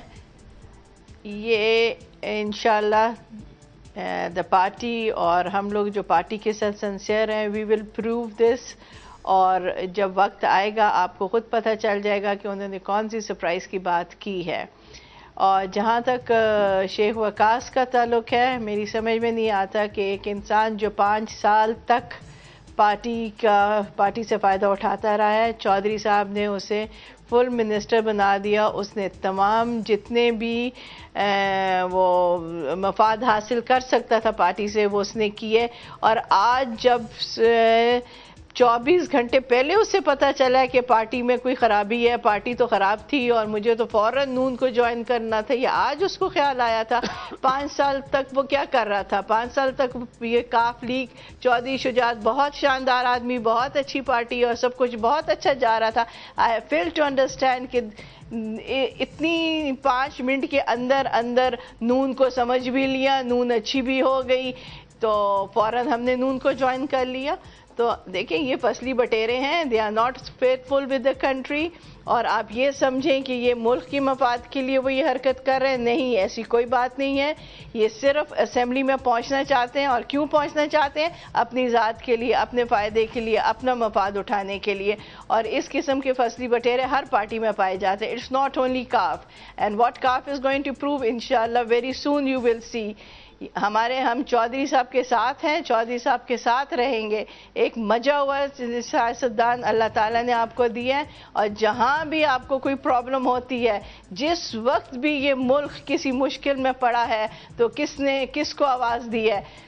ये इंशाल्लाह द पार्टी और हम लोग जो पार्टी के साथ सिंसियर हैं, वी विल प्रूव दिस। और जब वक्त आएगा आपको खुद पता चल जाएगा कि उन्होंने कौन सी सरप्राइज़ की बात की है। और जहाँ तक शेख वकास का ताल्लुक़ है, मेरी समझ में नहीं आता कि एक इंसान जो पाँच साल तक पार्टी का पार्टी से फ़ायदा उठाता रहा है, चौधरी साहब ने उसे फुल मिनिस्टर बना दिया। उसने तमाम जितने भी आ, वो मफाद हासिल कर सकता था पार्टी से वो उसने किए। और आज जब चौबीस घंटे पहले उसे पता चला कि पार्टी में कोई ख़राबी है, पार्टी तो ख़राब थी और मुझे तो फ़ौरन नून को ज्वाइन करना था, ये आज उसको ख्याल आया था। पाँच साल तक वो क्या कर रहा था? पाँच साल तक ये काफ लीग, चौधरी शुजात बहुत शानदार आदमी, बहुत अच्छी पार्टी और सब कुछ बहुत अच्छा जा रहा था। आई फेल टू अंडरस्टैंड कि इतनी पाँच मिनट के अंदर अंदर नून को समझ भी लिया, नून अच्छी भी हो गई, तो फ़ौरन हमने नून को ज्वाइन कर लिया। तो देखें, ये फसली बटेरे हैं, they are not faithful with the country. और आप ये समझें कि ये मुल्क की मफाद के लिए वो ये हरकत कर रहे हैं, नहीं, ऐसी कोई बात नहीं है। ये सिर्फ असेंबली में पहुंचना चाहते हैं। और क्यों पहुंचना चाहते हैं? अपनी ज़ात के लिए, अपने फ़ायदे के लिए, अपना मफाद उठाने के लिए। और इस किस्म के फसली बटेरे हर पार्टी में पाए जाते हैं। It's not only Qaf, and what Qaf is going to prove इंशाल्लाह very soon you will see. हमारे हम चौधरी साहब के साथ हैं, चौधरी साहब के साथ रहेंगे। एक मजा हुआ सियासतदान अल्लाह ताला ने आपको दिया है, और जहां भी आपको कोई प्रॉब्लम होती है, जिस वक्त भी ये मुल्क किसी मुश्किल में पड़ा है, तो किसने किसको आवाज़ दी है?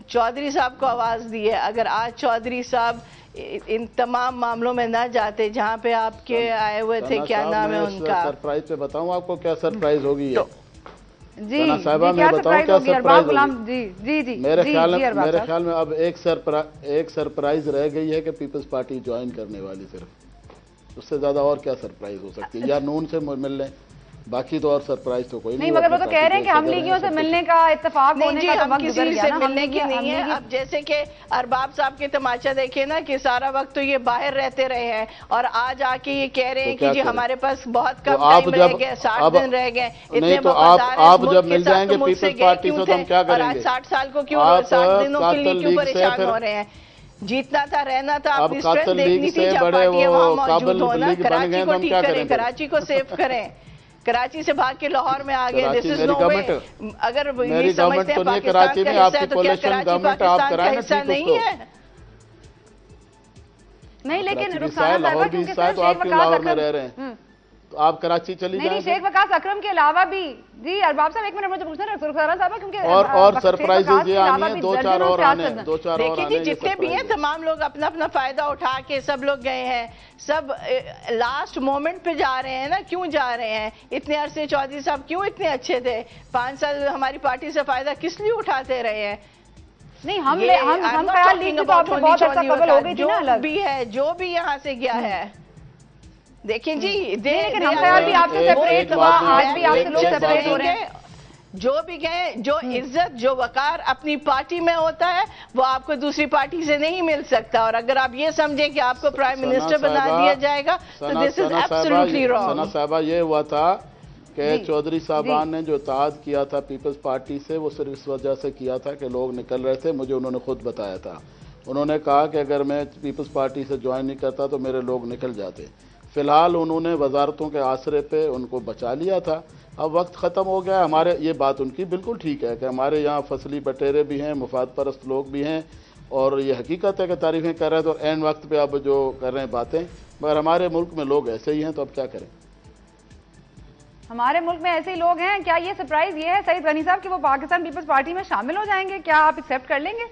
चौधरी साहब को आवाज दी है। अगर आज चौधरी साहब इन तमाम मामलों में ना जाते जहां पे आपके आए हुए थे, क्या नाम है उनका, सरप्राइज पे बताऊं आपको क्या सरप्राइज होगी। तो, जी, साहिबा जी मैं बताऊं क्या सरप्राइज होगी। जी जी जी मेरे जी, ख्याल जी, में मेरे ख्याल में अब एक सरप्राइज एक सरप्राइज रह गई है कि पीपल्स पार्टी ज्वाइन करने वाली, सिर्फ उससे ज्यादा और क्या सरप्राइज हो सकती है। या नून से मिल लें, बाकी तो और सरप्राइज तो कोई नहीं। नहीं, मगर वो तो कह रहे हैं कि हम लीगियों से मिलने का इत्तेफाक होने का तो वक्त गुजर गया ना, मिलने की नहीं है। अब जैसे कि अरबाब साहब के तमाचा देखे ना कि सारा वक्त तो ये बाहर रहते रहे हैं और आज आके ये कह रहे हैं कि जी हमारे पास बहुत कम टाइम रह गए, साठ दिन रह गए, इतने वफादार हैं, आप जब मिल जाएंगे पीपल्स पार्टी से तो हम क्या करेंगे? साठ साल को क्यों, साठ दिनों के लिए क्यों परेशान हो रहे हैं? जीतना था, रहना था, अपनी स्ट्रेंथ देखनी थी, जब पार्टी वहां मौजूद होना। कराची को ठीक करें, कराची को सेव करें। कराची से भाग के लाहौर में आ गए, दिस इज नो वे। अगर ये समझते हैं पाकिस्तान का हिस्सा है तो क्या कराची पाकिस्तान का हिस्सा नहीं है? नहीं, लेकिन रुखसाना साहिबा क्योंकि तो आप क्यों लाहौर में रह रहे हैं, तो आप कराची चली जाएं। नहीं, शेख वकास अकरम के अलावा भी, जी अरबाब साहब एक मिनट मुझे पूछना है रुखसाना साहिबा, क्योंकि और और सरप्राइजेज ये आनी है, दो चार और आने हैं, दो चार और आने हैं। देखिए जी, जितने भी हैं तमाम लोग अपना अपना फायदा उठा के सब लोग गए हैं, सब लास्ट मोमेंट पे जा रहे हैं ना। क्यों जा रहे हैं? इतने अरसे चौधरी साहब क्यों इतने अच्छे थे? पांच साल हमारी पार्टी से फायदा किस लिए उठाते रहे हैं? नहीं, हम ले, हम हम ख्याल लीग तो आपसे बहुत अच्छा कबल हो गई थी ना। जो भी है, जो भी यहाँ से गया है, देखें जी, लेकिन हम ख्याल भी आपसे सेपरेट हुआ, आज भी आपसे लोग सेपरेट हो रहे हैं। जो भी गए, जो इज्जत, जो वकार अपनी पार्टी में होता है वो आपको दूसरी पार्टी से नहीं मिल सकता। और अगर आप ये समझें कि आपको प्राइम मिनिस्टर बना दिया जाएगा तो this is absolutely wrong. Sana साहिबा, ये हुआ था कि चौधरी साहबान ने जो इत्तेहाद किया था पीपल्स पार्टी से, वो सिर्फ इस वजह से किया था कि लोग निकल रहे थे। मुझे उन्होंने खुद बताया था, उन्होंने कहा कि अगर मैं पीपल्स पार्टी से ज्वाइन नहीं करता तो मेरे लोग निकल जाते। फिलहाल उन्होंने वजारतों के आसरे पे उनको बचा लिया था। अब वक्त ख़त्म हो गया। हमारे, ये बात उनकी बिल्कुल ठीक है कि हमारे यहाँ फसली बटेरे भी हैं, मुफाद परस्त लोग भी हैं, और ये हकीकत है कि तारीफ़ें कर रहे हैं तो एन वक्त पे अब जो कर रहे हैं बातें, मगर हमारे मुल्क में लोग ऐसे ही हैं, तो अब क्या करें? हमारे मुल्क में ऐसे ही लोग हैं। क्या ये सरप्राइज ये है सईद गनी साहब कि वो पाकिस्तान पीपल्स पार्टी में शामिल हो जाएंगे? क्या आप एक्सेप्ट कर लेंगे?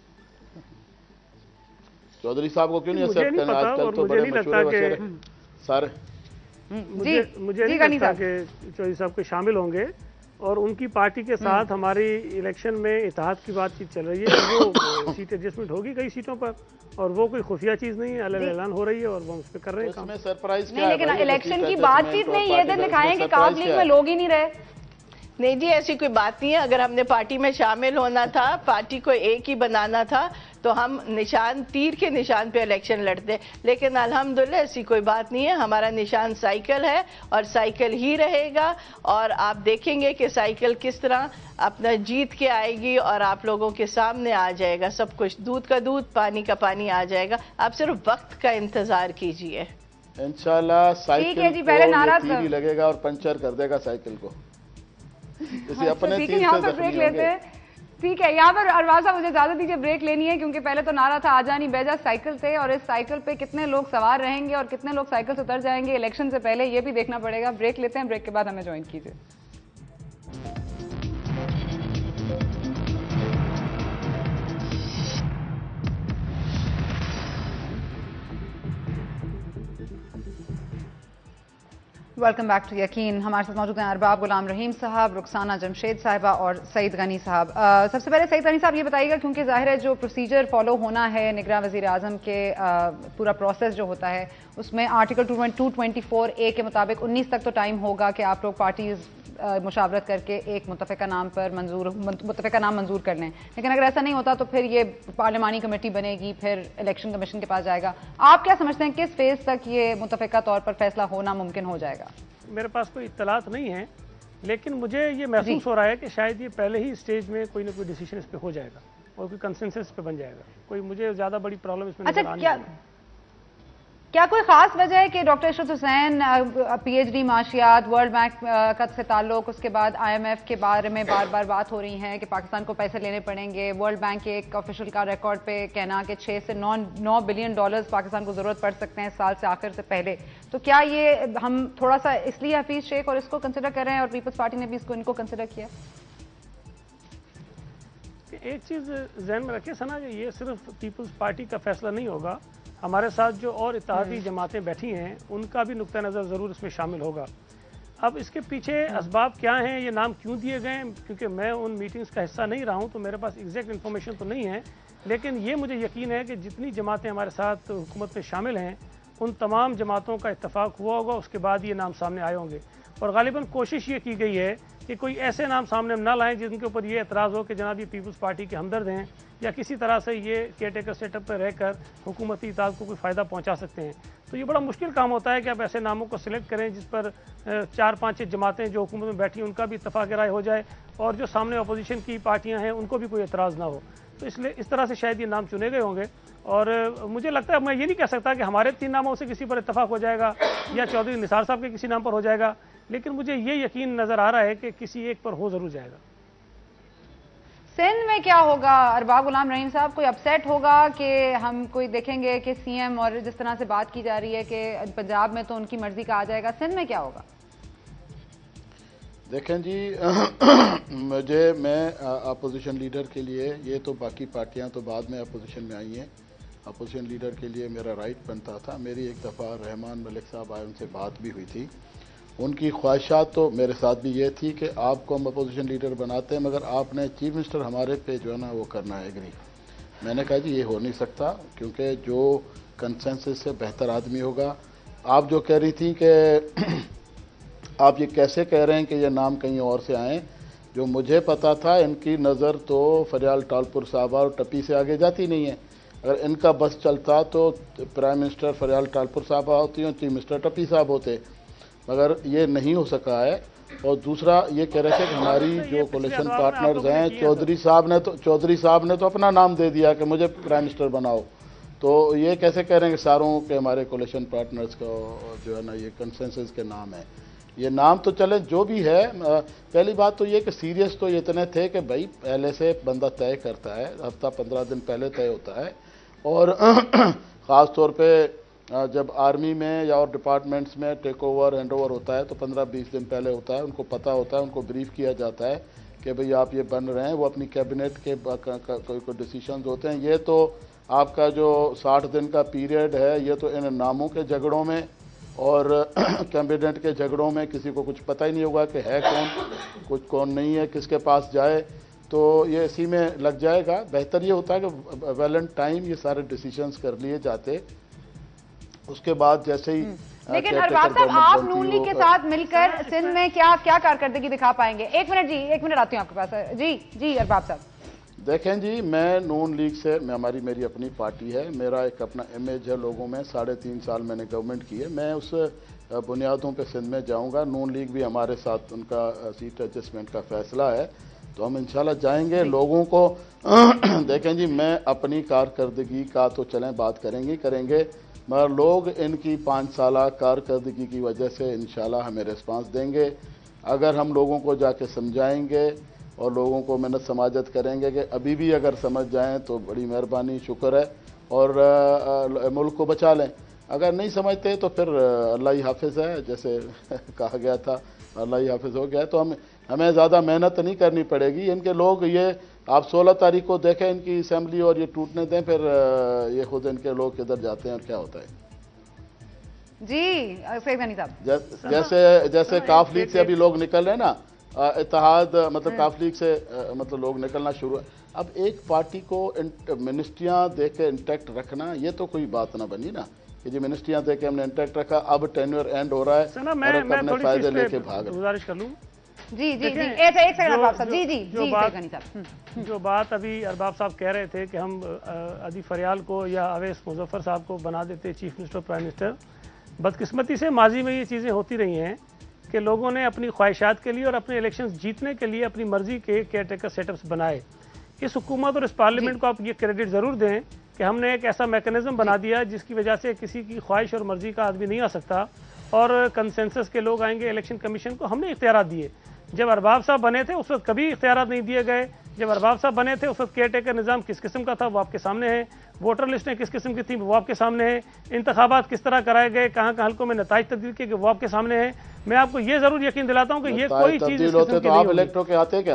चौधरी साहब को क्यों नहीं एक्सेप्ट करना? आजकल तो बड़े मशहूर सारे मुझे मुझे नहीं लगता कि चौधरी साहब के शामिल होंगे, और उनकी पार्टी के साथ हमारी इलेक्शन में इत्तेहाद की बातचीत चल रही है। वो सीट एडजस्टमेंट होगी कई सीटों पर, और वो कोई खुफिया चीज नहीं है, ऐलान हो रही है और वो उस पर कर रहे हैं काम। सरप्राइज नहीं, लेकिन इलेक्शन की बातचीत में ये दिन दिखाएं कि काफ लीग में लोग ही नहीं रहे। नहीं जी, ऐसी कोई बात नहीं है। अगर हमने पार्टी में शामिल होना था, पार्टी को एक ही बनाना था, तो हम निशान, तीर के निशान पे इलेक्शन लड़ते। लेकिन अल्हम्दुलिल्लाह ऐसी कोई बात नहीं है। हमारा निशान साइकिल है और साइकिल ही रहेगा, और आप देखेंगे कि साइकिल किस तरह अपना जीत के आएगी और आप लोगों के सामने आ जाएगा सब कुछ। दूध का दूध, पानी का पानी आ जाएगा। आप सिर्फ वक्त का इंतजार कीजिए, इंशाल्लाह साइकिल को तीर ही लगेगा और पंचर कर देगा साइकिल को। इसी अपने ठीक है, यहाँ पर ब्रेक लेते हैं। ठीक है, यहाँ पर अरबाब साहब मुझे इजाजत दीजिए, ब्रेक लेनी है, क्योंकि पहले तो नारा था आजा नहीं बैजा साइकिल से, और इस साइकिल पे कितने लोग सवार रहेंगे और कितने लोग साइकिल से उतर जाएंगे इलेक्शन से पहले, ये भी देखना पड़ेगा। ब्रेक लेते हैं, ब्रेक के बाद हमें ज्वाइन कीजिए। वेलकम बैक टू यकीन। हमारे साथ मौजूद हैं अरबाब गुलाम रहीम साहब, रुखसाना जमशेद साहिबा और सईद गनी साहब। सबसे पहले सईद गनी साहब ये बताइएगा, क्योंकि जाहिर है जो प्रोसीजर फॉलो होना है निगरान वजीर आजम के, आ, पूरा प्रोसेस जो होता है उसमें article two twenty four A के मुताबिक उन्नीस तक तो टाइम होगा कि आप लोग पार्टीज मुशावरत करके एक मुतफ़िका नाम पर मंजूर मुतफ़िका नाम मंजूर कर लें। लेकिन अगर ऐसा नहीं होता तो फिर ये पार्लिमानी कमेटी बनेगी, फिर इलेक्शन कमीशन के पास जाएगा। आप क्या समझते हैं किस फेज तक ये मुतफ़िका तौर पर फैसला होना मुमकिन हो जाएगा? मेरे पास कोई इत्तलात नहीं है, लेकिन मुझे ये महसूस हो रहा है कि शायद ये पहले ही स्टेज में कोई ना कोई डिसीजन इस पे हो जाएगा और कोई कंसेंसस पे बन जाएगा। कोई मुझे ज्यादा बड़ी प्रॉब्लम इसमें अच्छा, नजर क्या नहीं है। क्या कोई खास वजह है कि डॉक्टर इशरत हुसैन पीएचडी माशियात, वर्ल्ड बैंक का से ताल्लुक, उसके बाद आईएमएफ के बारे में बार बार बात हो रही है कि पाकिस्तान को पैसे लेने पड़ेंगे, वर्ल्ड बैंक के एक ऑफिशियल का रिकॉर्ड पे कहना कि छः से नौ नौ बिलियन डॉलर्स पाकिस्तान को जरूरत पड़ सकते हैं साल से आखिर से पहले। तो क्या ये हम थोड़ा सा इसलिए हफीज शेख और इसको कंसिडर कर रहे हैं और पीपल्स पार्टी ने भी इसको इनको कंसिडर किया? एक चीज़ जहन में रखिए सना, ये सिर्फ पीपल्स पार्टी का फैसला नहीं होगा, हमारे साथ जो और इत्तेहादी जमातें बैठी हैं उनका भी नुक्ता नज़र ज़रूर इसमें शामिल होगा। अब इसके पीछे असबाब क्या हैं, ये नाम क्यों दिए गए हैं, क्योंकि मैं उन मीटिंग्स का हिस्सा नहीं रहा हूं तो मेरे पास एग्जैक्ट इन्फॉर्मेशन तो नहीं है, लेकिन ये मुझे यकीन है कि जितनी जमातें हमारे साथ हुकूमत में शामिल हैं उन तमाम जमातों का इत्तफाक हुआ होगा, उसके बाद ये नाम सामने आए होंगे। और गालिबन कोशिश ये की गई है कि कोई ऐसे नाम सामने ना लाएं जिनके ऊपर ये एतराज़ हो कि जनाब ये पीपल्स पार्टी के हमदर्द हैं या किसी तरह से ये केयर टेकर सेटअप पर रहकर हुकूमती इताअत को कोई फ़ायदा पहुंचा सकते हैं। तो ये बड़ा मुश्किल काम होता है कि आप ऐसे नामों को सिलेक्ट करें जिस पर चार पाँच छः जमातें जो हुकूमत में बैठी उनका भी इत्तफाक राय हो जाए और जो सामने अपोजिशन की पार्टियाँ हैं उनको भी कोई एतराज़ ना हो। तो इसलिए इस तरह से शायद ये नाम चुने गए होंगे। और मुझे लगता है, मैं ये नहीं कह सकता कि हमारे तीन नामों से किसी पर इत्तफाक हो जाएगा या चौधरी निसार साहब के किसी नाम पर हो जाएगा, लेकिन मुझे ये यकीन नज़र आ रहा है कि किसी एक पर हो ज़रूर जाएगा। सिंध में क्या होगा अरबाब गुलाम रहीम साहब, कोई अपसेट होगा कि हम कोई देखेंगे कि सीएम और जिस तरह से बात की जा रही है कि पंजाब में तो उनकी मर्जी का आ जाएगा, सिंध में क्या होगा? देखें जी, मुझे मैं अपोजिशन लीडर के लिए, ये तो बाकी पार्टियां तो बाद में अपोजिशन में आई हैं, अपोजिशन लीडर के लिए मेरा राइट बनता था। मेरी एक दफ़ा रहमान मलिक साहब आए, उनसे बात भी हुई थी। उनकी ख्वाहिशात तो मेरे साथ भी ये थी कि आपको हम अपोजिशन लीडर बनाते हैं मगर आपने चीफ मिनिस्टर हमारे पे जो है ना वो करना है एग्री। मैंने कहा जी ये हो नहीं सकता, क्योंकि जो कंसेंसस से बेहतर आदमी होगा। आप जो कह रही थी कि आप ये कैसे कह रहे हैं कि ये नाम कहीं और से आए, जो मुझे पता था इनकी नज़र तो फरियाल टालपुर साहब और टप्पी से आगे जाती नहीं है। अगर इनका बस चलता तो प्राइम मिनिस्टर फरियाल टालपुर साहब होती और चीफ मिनिस्टर टप्पी साहब होते, मगर ये नहीं हो सका है। और दूसरा ये कह रहे थे कि हमारी जो कोलिशन पार्टनर्स हैं, चौधरी साहब ने तो चौधरी साहब ने तो अपना नाम दे दिया कि मुझे प्राइम मिनिस्टर बनाओ, तो ये कैसे कह रहे हैं कि सारों के हमारे कोलिशन पार्टनर्स को जो है ना ये कंसेंसस के नाम है। ये नाम तो चले जो भी है, पहली बात तो ये कि सीरियस तो ये इतने थे कि भाई पहले से बंदा तय करता है, हफ्ता पंद्रह दिन पहले तय होता है। और ख़ास तौर पे जब आर्मी में या और डिपार्टमेंट्स में टेक ओवर हैंड ओवर होता है तो पंद्रह बीस दिन पहले होता है, उनको पता होता है, उनको ब्रीफ किया जाता है कि भाई आप ये बन रहे हैं। वो अपनी कैबिनेट के कोई कोई डिसीजंस होते हैं। ये तो आपका जो साठ दिन का पीरियड है, ये तो इन नामों के झगड़ों में और कैबिनेट के झगड़ों में किसी को कुछ पता ही नहीं होगा कि है कौन, कुछ कौन नहीं है, किसके पास जाए, तो ये इसी में लग जाएगा। बेहतर ये होता है कि वेल इन टाइम ये सारे डिसीजंस कर लिए जाते, उसके बाद जैसे ही। लेकिन अरबाब साहब, आप नून लीग के साथ मिलकर सिंध में क्या क्या कारकर्दगी दिखा पाएंगे? एक मिनट जी, एक मिनट आती हूँ आपके पास। जी जी अरबाब साहब। देखें जी, मैं नून लीग से, मैं हमारी मेरी अपनी पार्टी है, मेरा एक अपना इमेज है लोगों में, साढ़े तीन साल मैंने गवर्नमेंट की है, मैं उस बुनियादों पे सिंध में जाऊंगा। नून लीग भी हमारे साथ, उनका सीट एडजस्टमेंट का फैसला है, तो हम इंशाल्लाह जाएंगे लोगों को। देखें जी, मैं अपनी कारकर्दगी का तो चलें बात करेंगे करेंगे मगर लोग इनकी पाँच साल कारकर्दगी की वजह से इंशाल्लाह हमें रिस्पांस देंगे। अगर हम लोगों को जाके समझाएंगे और लोगों को मेहनत समाजत करेंगे कि अभी भी अगर समझ जाएं तो बड़ी मेहरबानी, शुक्र है, और आ, आ, मुल्क को बचा लें। अगर नहीं समझते तो फिर अल्लाह ही हाफिज़ है, जैसे कहा गया था, अल्लाह ही हाफिज़ हो गया है। तो हम हमें ज़्यादा मेहनत नहीं करनी पड़ेगी। इनके लोग, ये आप सोलह तारीख को देखें इनकी असेंबली और ये टूटने दें, फिर ये खुद इनके लोग किधर जाते हैं और क्या होता है। जी सैयद गनी साहब, जैसे जैसे काफ लीग से अभी लोग निकल रहे हैं ना, इत्तेहाद मतलब काफ लीग से मतलब लोग निकलना शुरू है। अब एक पार्टी को मिनिस्ट्रियां दे के इंटैक्ट रखना, ये तो कोई बात ना बनी ना कि जी मिनिस्ट्रियां दे के हमने इंटैक्ट रखा, अब टेन्योर एंड हो रहा है और अपने फायदे लेके भाग। गुजारिश कर लूँ जी जी जी एक एक सेकंड अरबाब साहब। जी जी जो जी बात साहब, जो बात अभी अरबाब साहब कह रहे थे कि हम अदी फरियाल को या अवैस मुजफ्फर साहब को बना देते चीफ मिनिस्टर प्राइम मिनिस्टर, बदकिस्मती से माजी में ये चीज़ें होती रही हैं कि लोगों ने अपनी ख्वाहिशात के लिए और अपने इलेक्शंस जीतने के लिए अपनी मर्जी के केयर टेकर सेटअप्स बनाए। इस हुकूमत और इस पार्लियामेंट को आप ये क्रेडिट ज़रूर दें कि हमने एक ऐसा मैकेनिज्म बना दिया जिसकी वजह से किसी की ख्वाहिश और मर्जी का आदमी नहीं आ सकता और कंसेंसस के लोग आएंगे। इलेक्शन कमीशन को हमने इख्तियारात दिए। जब अरबाब साहब बने थे उस वक्त कभी इख्तियारात नहीं दिए गए। जब अरबाब साहब बने थे उस वक्त केयर टेकर निज़ाम किस किस्म का था वो आपके सामने है, वोटर लिस्टें किस किस्म की थी वो आपके सामने है, इंतखाबात किस तरह कराए गए, कहाँ कहाँ हल्कों में नताइज तब्दील किए गए वो आपके सामने है। मैं आपको ये जरूर यकीन दिलाता हूँ कि ये कोई चीज़ होते तो आप इलेक्ट होके आते क्या?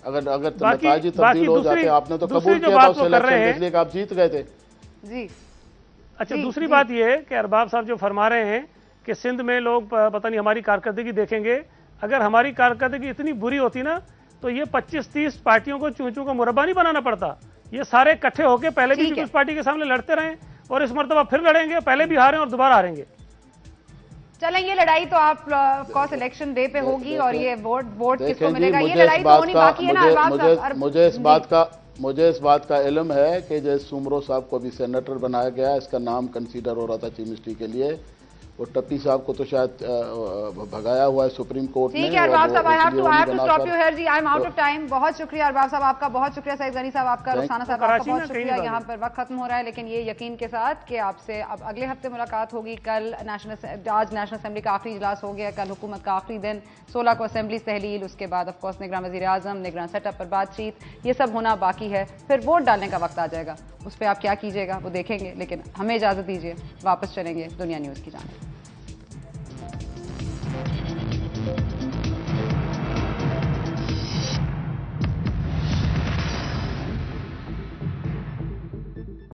अगर अगर नताजी तब्दील हो जाते, आपने तो कबूल किया था उस इलेक्शन, इसलिए कि आप जीत गए थे। जी अच्छा, दूसरी बात यह है कि अरबाब साहब जो फरमा रहे हैं कि सिंध में लोग पता नहीं हमारी कारकर्दगी देखेंगे, अगर हमारी कारकर्दगी इतनी बुरी होती ना तो ये पच्चीस तीस पार्टियों को चूचू का मुरब्बा नहीं बनाना पड़ता। ये सारे इकट्ठे होकर पहले भी पीपल्स पार्टी के सामने लड़ते रहे और इस मरतबा फिर लड़ेंगे, पहले भी हारे और दोबारा हारेंगे। चलें, ये लड़ाई तो आप ऑफकोर्स इलेक्शन डे पे होगी और ये वोट वोट किसको मिलेगा, ये लड़ाई तो होनी बाकी है ना। मुझे, मुझे इस बात का मुझे इस बात का इल्म है कि जैसे सुमरो साहब को भी सेनेटर बनाया गया, इसका नाम कंसीडर हो रहा था चीफ मिनिस्टर के लिए, वो टप्पी साहब को तो शायद भगाया हुआ है सुप्रीम कोर्ट ने। ठीक है अरबाब साहब, I have to I have to stop you here जी, I am out of time. बहुत शुक्रिया अरबाब साहब आपका, बहुत शुक्रिया सईद गनी साहब आपका, रुखसाना साहब आपका बहुत शुक्रिया। यहाँ पर वक्त खत्म हो रहा है, लेकिन ये यकीन के साथ कि आपसे अब अगले हफ्ते मुलाकात होगी। कल नेशनल आज नेशनल असेंबली का आखिरी इजलास हो गया, कल हुकूमत का आखिरी दिन, सोलह को असेंबली तहलील, उसके बाद ऑफकोर्स निगरान वज़ीर आज़म, निगरान सेटअप पर बातचीत, ये सब होना बाकी है। फिर वोट डालने का वक्त आ जाएगा, उस पर आप क्या कीजिएगा वो देखेंगे, लेकिन हमें इजाज़त दीजिए, वापस चलेंगे दुनिया न्यूज़ की जानिब।